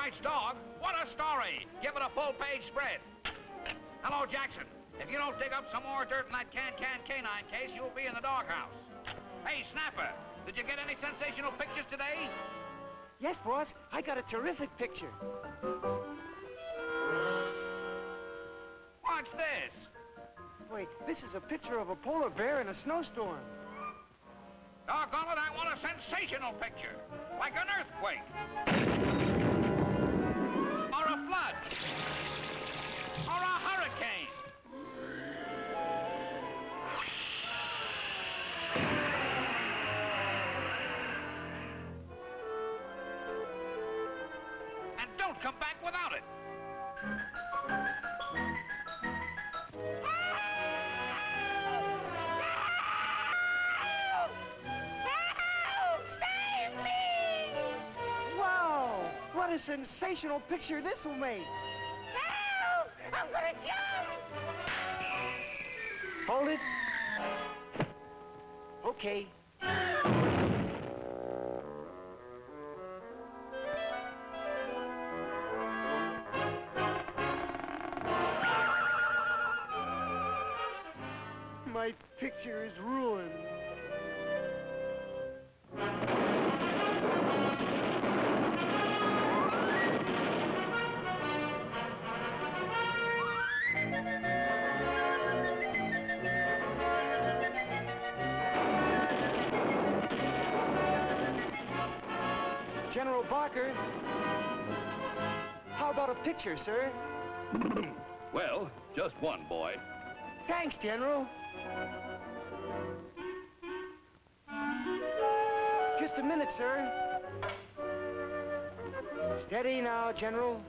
White's dog? What a story! Give it a full-page spread. Hello, Jackson. If you don't dig up some more dirt in that canine case, you'll be in the doghouse. Hey, Snapper, did you get any sensational pictures today? Yes, boss. I got a terrific picture. Watch this. Wait, this is a picture of a polar bear in a snowstorm. Doggone it, I want a sensational picture. Like an earthquake. Or a flood. Or a hurricane. And don't come back without it. What a sensational picture this will make. Help! I'm gonna jump! Hold it. Okay. My picture is ruined. General Barker, how about a picture, sir? Well, just one, boy. Thanks, General. Just a minute, sir. Steady now, General.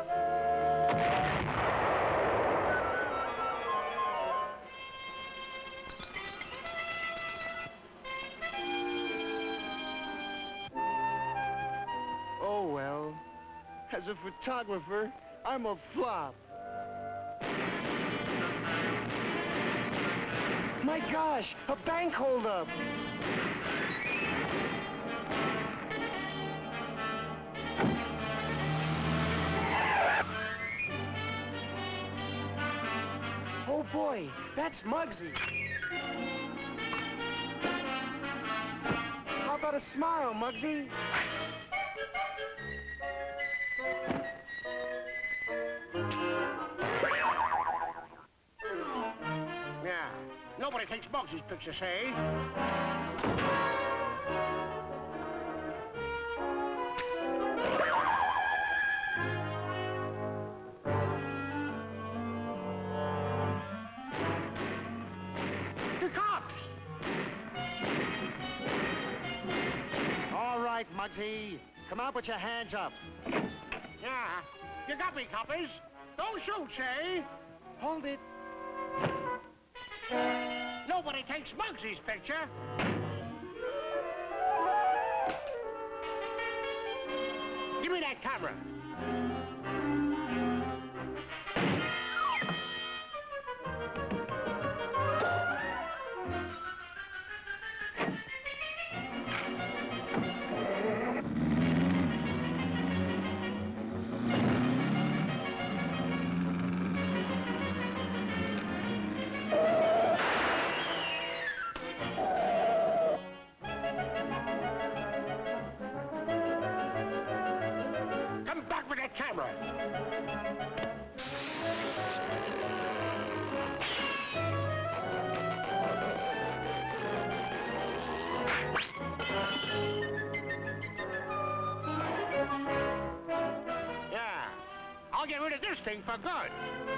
Oh, well. As a photographer, I'm a flop. My gosh, a bank holdup. Oh boy, that's Muggsy. How about a smile, Muggsy? Yeah, nobody takes Muggsy's picture, say? The cops! All right, Muggsy. Come on, put your hands up. Yeah, you got me, coppers. Don't shoot, say? Hold it. Nobody takes Muggsy's picture. Give me that camera. Camera. Yeah, I'll get rid of this thing for good.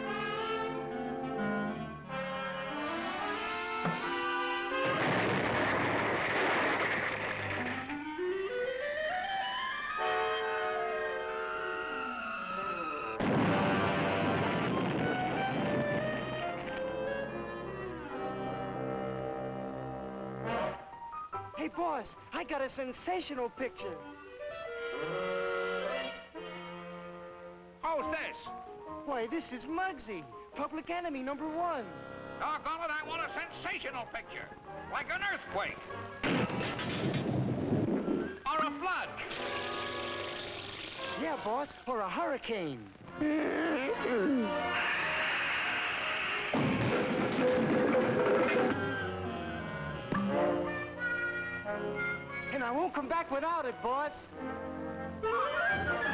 Hey, boss, I got a sensational picture. Who's this? Why, this is Muggsy, public enemy #1. Doggone it, I want a sensational picture. Like an earthquake. Or a flood. Yeah, boss, or a hurricane. And I won't come back without it, boss.